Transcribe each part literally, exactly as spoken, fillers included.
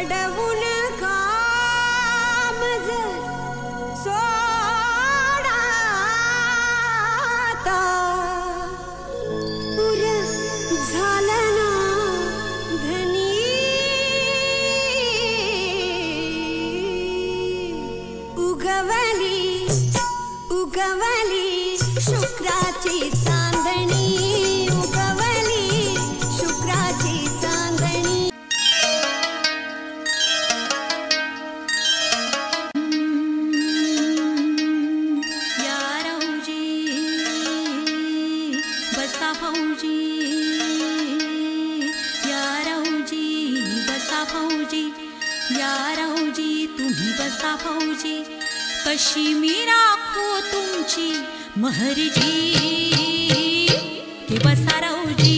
दडवून काम जर सोडाता पुर झालं ना धनी उगवली उगवली शुक्राची चांदणी उगवली शुक्राची चांदणी या राऊजी बसा भाऊजी या राऊजी बसा भाऊजी या राऊजी तुम्ही बसा भाऊजी कशी मी राखो तुमची महरजी की बसा राऊजी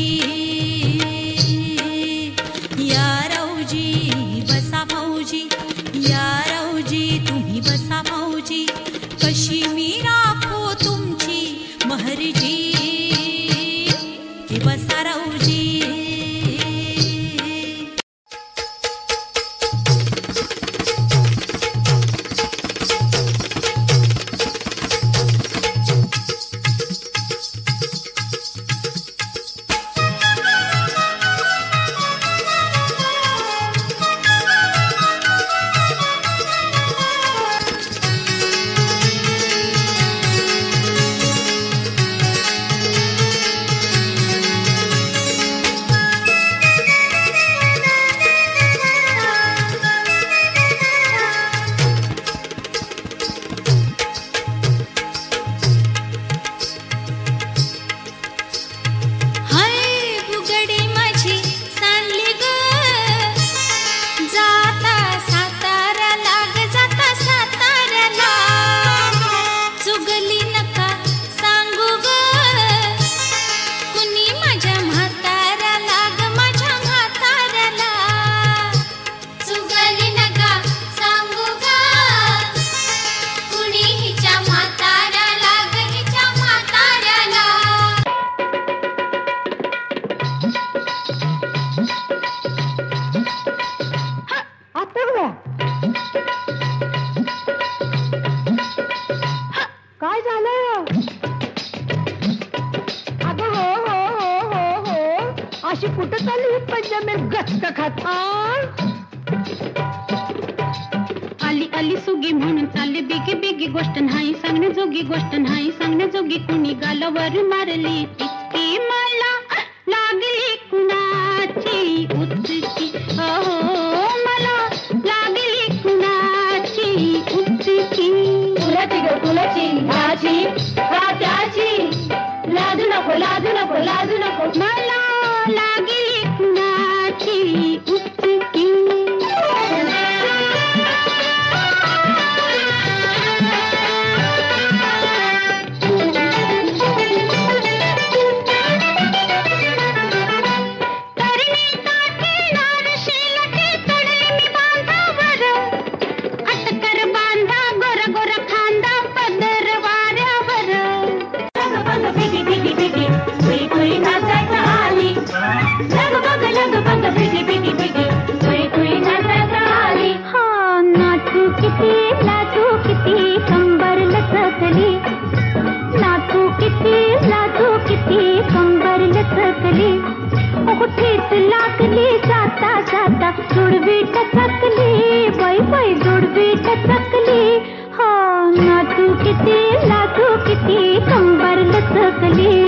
या राऊजी बसा भाऊजी या राऊजी तुम्ही बसा भाऊजी कशी मी राखो तुमची महरजी की बसा राऊजी काय झालं अगं हो हो हो हो हो अशी कुठं चालली ही पंजाबी गच्च खात आली आली सुगी म्हणून चालली बिगी बिगी गोष्ट नाही सांगणे जोगी गोष्ट नाही सांगणे जोगी कुणी गालावर मारली टिचकी मला लागली कुणाची उचकी हो मला लागली कुणाची उचकी तुलाची ग तुलाची ह्याची हा त्याची लाजू नको लाजू नको लाजू नको मला लागली कुणाची उचकी लागली जाता जाता जुडवी टचकली बाई बाई जुडवी टचकली हा नाचू किती लाजू किती कंबर लचकली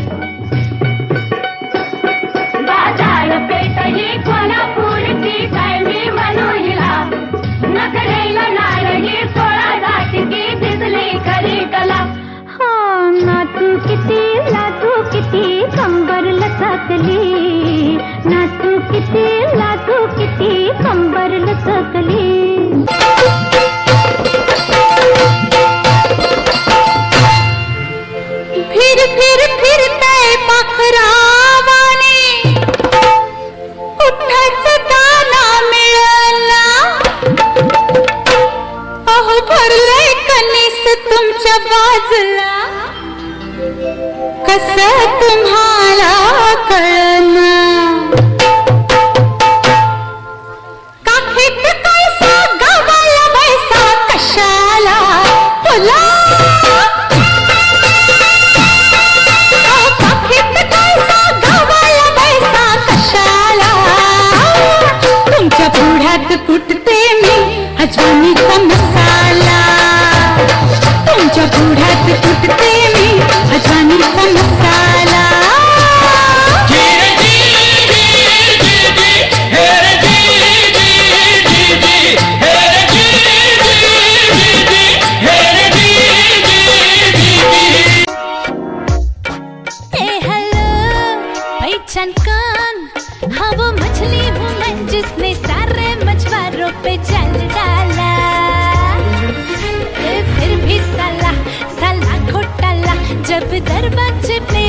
बाजार पेठ ही कोल्हापूरची काय मी म्हणू हिला नकरेला नारळी सोळा घाटकी दिसली खरी कला हा नाचू किती लाजू किती कंबर लचकली नाचू किती लाजू किती कंबर लचकली फिर फिर फिरते पाखरावाने उठायचं दाना मिळाला अहो भरलंय कणीस तुमच्या बाजूला कसं तुम्हाला कळना काठी खोला पाकीट कैसा गवाला पैसा कशाला तुमच्या पुढ्यात कुटते मी अजवानीचा मसाला तुमच्या पुढ्यात कुटते मी अजवानीचा मसाला हाँ वो मछली हूँ मैं जिसने सारे मछुआरों पे जाल डाला फिर भी साला साला घोटाला जब दरबाजे पे